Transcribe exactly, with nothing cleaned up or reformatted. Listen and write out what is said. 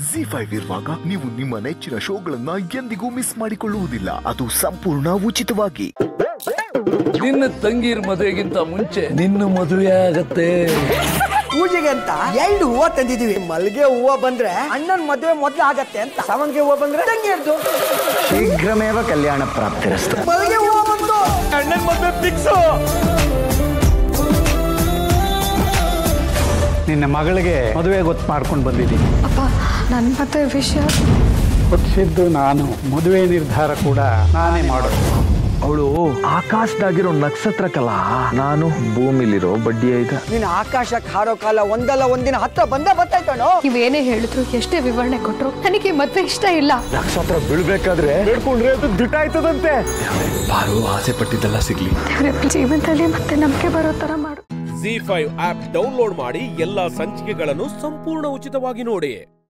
G five ಇರುವಾಗ ನೀವು ನಿಮ್ಮ ನೆಚ್ಚಿನ ಶೋಗಳನ್ನ ಎಂದಿಗೂ ಮಿಸ್ ಮಾಡಿಕೊಳ್ಳುವುದಿಲ್ಲ. ಅದು ಸಂಪೂರ್ಣ ಉಚಿತವಾಗಿ. ನಿನ್ನ ತಂಗಿರ ಮದುವೆಗಿಂತ ಮುಂಚೆ ನಿನ್ನ ಮದುವೆ ಆಗತ್ತೆ. ಪೂಜೆಗೆ ಅಂತ ಎರಡು ಹೂವ ತಂದಿದೀವಿ. ಮಲ್ಗೆ ಹೂವ ಬಂದ್ರೆ ಅಣ್ಣನ ಮದುವೆ ಮೊದ್ಲು ಆಗತ್ತೆ ಅಂತ, ಸಾವಂತಿಗೆ ಹೂವ ಬಂದ್ರೆ ತಂಗಿಯರ್ದು. ಶೀಘ್ರಮೇವ ಕಲ್ಯಾಣ ಪ್ರಾಪ್ತಿರಸ್ತು. ಮಲ್ಗೆ ಹೂವ ಬಂತು, ಅಣ್ಣನ ಮದುವೆ ಫಿಕ್ಸು. ನಿನ್ನ ಮಗಳಿಗೆ ಮದುವೆ ಗೊತ್ತು ಮಾಡ್ಕೊಂಡು ಬಂದಿದ್ದೀನಿ. ಅಪ್ಪ, ನನ್ನ ಮತ್ತೆ ವಿಷಯ ಗೊತ್ತಿದ್ದು ನಾನು, ಮದುವೆ ನಿರ್ಧಾರ ಕೂಡ ನಾನೇ ಮಾಡೋದು. ಅವಳು ಆಕಾಶದಾಗಿರೋ ನಕ್ಷತ್ರ ಕಲಾ, ನಾನು ಭೂಮಿಲಿರೋ ಬಡ್ಡಿ ಐದ. ನೀನು ಆಕಾಶಕ್ಕೆ ಹಾರೋ ಕಾಲ ಒಂದಲ್ಲ ಒಂದಿನ ಹತ್ರ ಬಂದ ಬರ್ತಾಯ್ತಾನೋ. ನೀವೇನೇ ಹೇಳಿದ್ರು, ಎಷ್ಟೇ ವಿವರಣೆ ಕೊಟ್ರು, ನನಗೆ ಮದ್ವೆ ಇಷ್ಟ ಇಲ್ಲ. ನಕ್ಷತ್ರ ಬೀಳ್ಬೇಕಾದ್ರೆ ಬೇಡ್ಕೊಂಡ್ರೆ ಅದು ದಿಟ ಆಯ್ತದಂತೆ. ಬಾರು ಆಸೆ ಪಟ್ಟಿದ್ದೆಲ್ಲ ಸಿಗ್ಲಿ. ಜೀವನದಲ್ಲಿ ಮತ್ತೆ ನಂಬಿಕೆ ಬರೋ ತರ ಮಾಡು. ಜಿ ಫೈವ್ ಆಪ್ ಡೌನ್ಲೋಡ್ ಮಾಡಿ ಎಲ್ಲಾ ಸಂಚಿಕೆಗಳನ್ನು ಸಂಪೂರ್ಣ ಉಚಿತವಾಗಿ ನೋಡಿ.